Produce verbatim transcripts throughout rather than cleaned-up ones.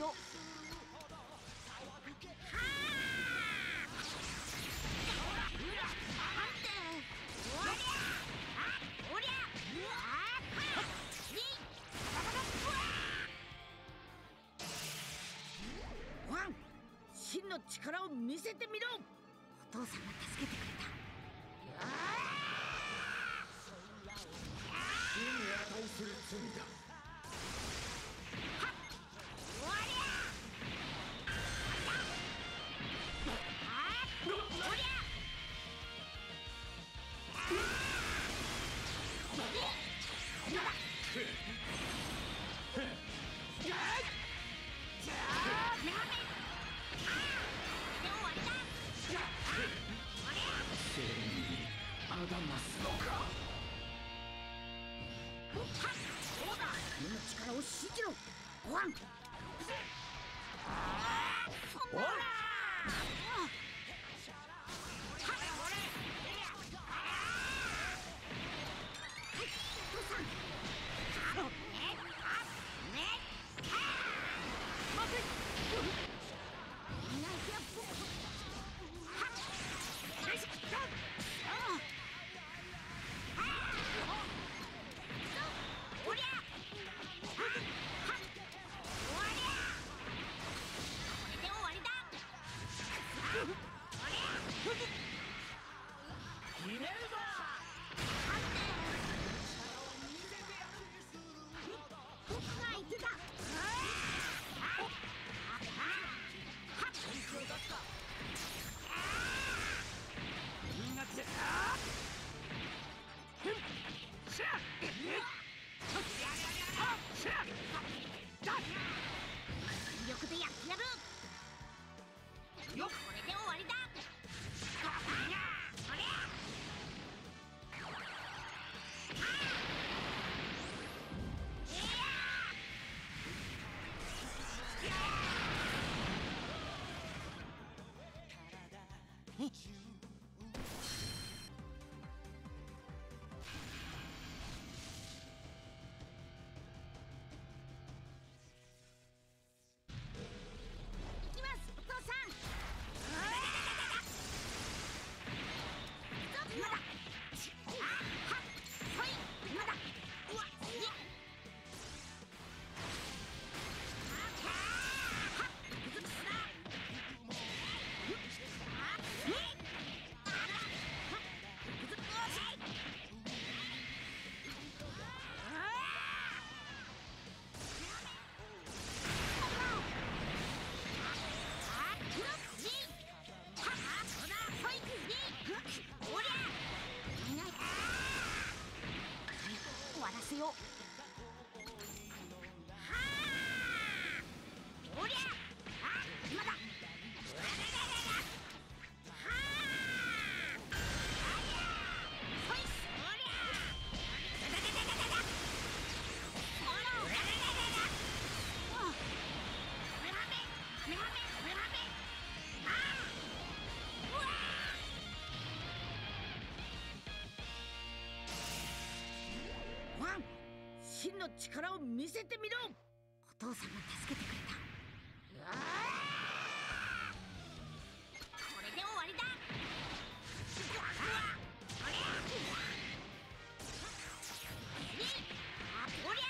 よ。はあうらなんておりゃあおりゃあはにワン真の力を見せてみろ。お父さんが助けてくれた。 死に値する罪だ。正義にあがますのか。 そうだ、君の力を信じろ。ワンそんなら決めるぞ。 僕が相手だ。 みんなで全力でやってやる。よっこれで終わりだ。終わらせよう。はあおりゃあ今だ。ワン真の力を見せてみろ。お父さんが助けてくれた。これで終わりだ。おりゃ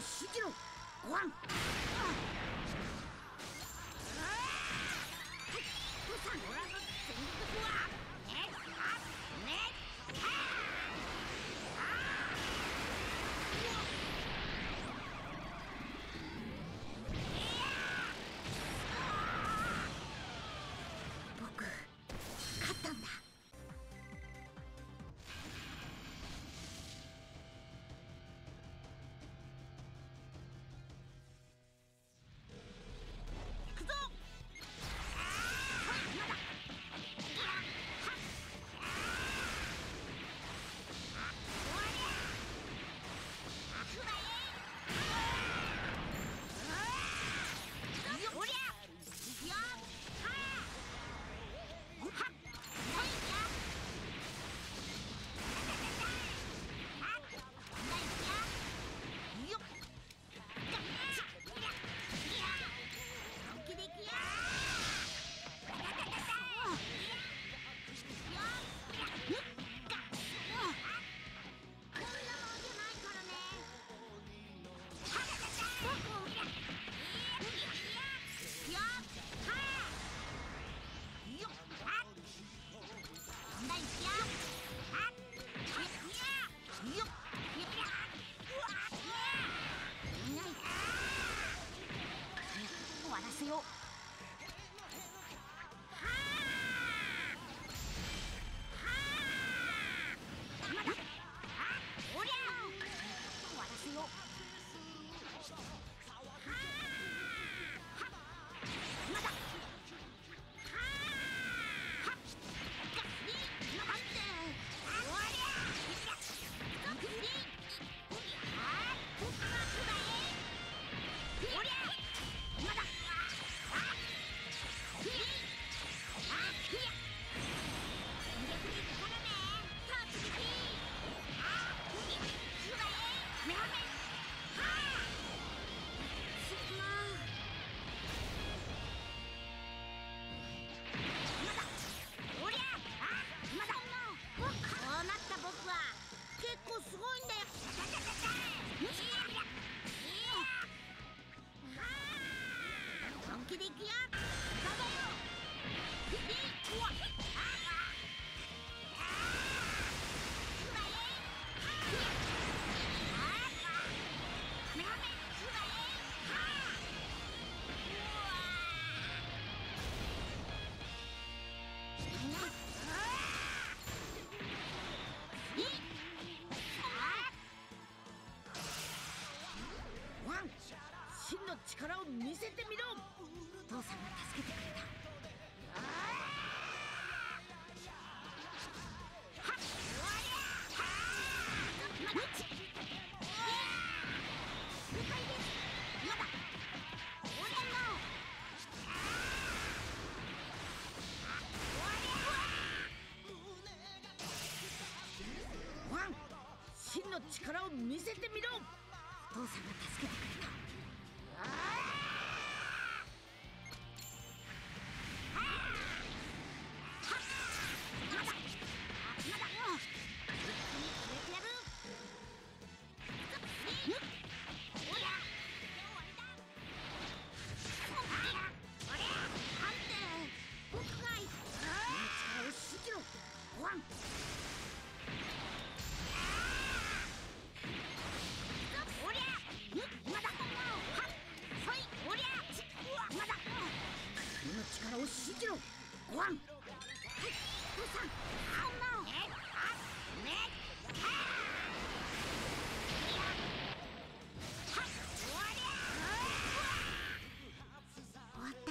を信じろ。ご飯。父さん、ご覧の戦力は。ね、あ、ね、僕、勝ったんだ。終わらせよう。すごいんだよ。本気でいくよ。真の力を見せてみろ。父さんが助けてくれた。真の力を見せてみろ。父さんが助けてくれた。力を信じろ。ご飯。はい、父さん。あんな。え、あ、ね、はっ、終わりゃ。終わった。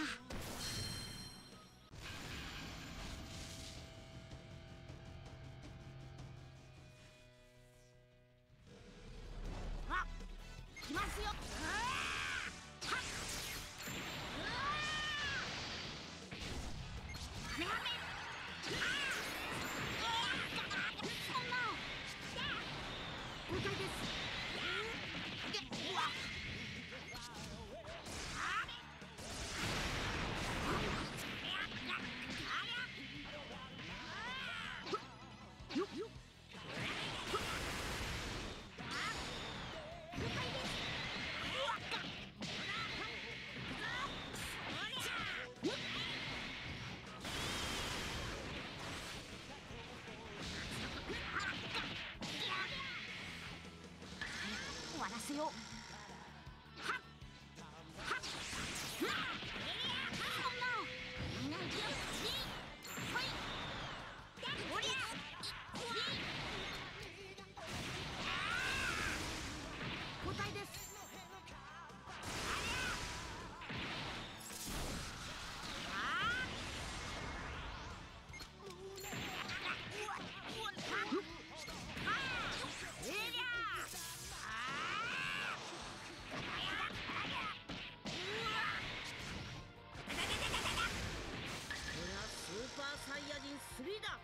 あ、来ますよ。 ますよ。はっはっふわっそんななんじゃほいおりゃ交代です。スーパーサイヤ人スリーだ。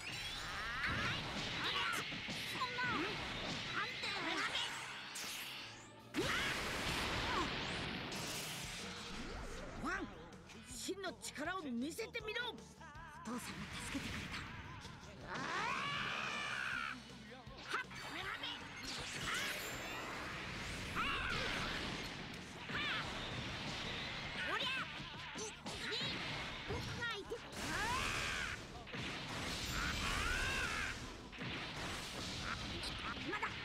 そんななんてワン、真の力を見せてみろ。お父さんが助けてくれた。おりゃ僕がいてまだ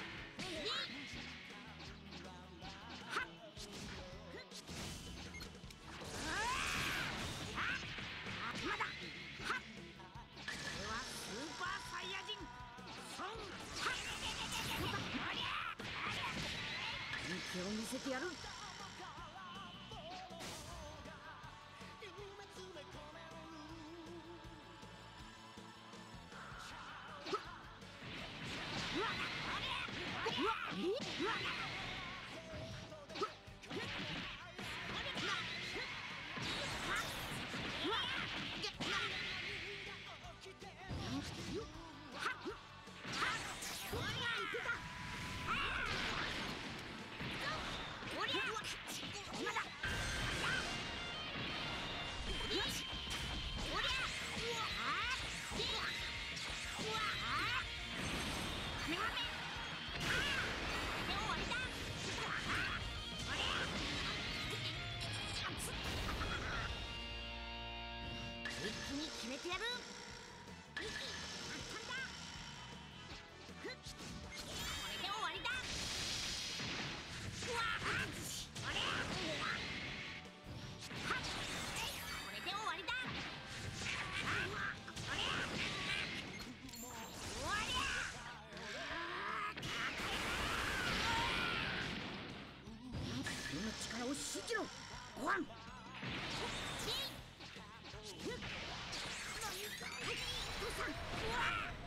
まだはっこれはスーパーサイヤ人ソンはっ本気を見せてやる。うわっうわっうわっ一気に決めてやる。息あったんだ。ふっこれで終わりだ。うわっあれはっこれで終わりだ。ああれ終わり君の力を信じろご飯。父さん、うわっ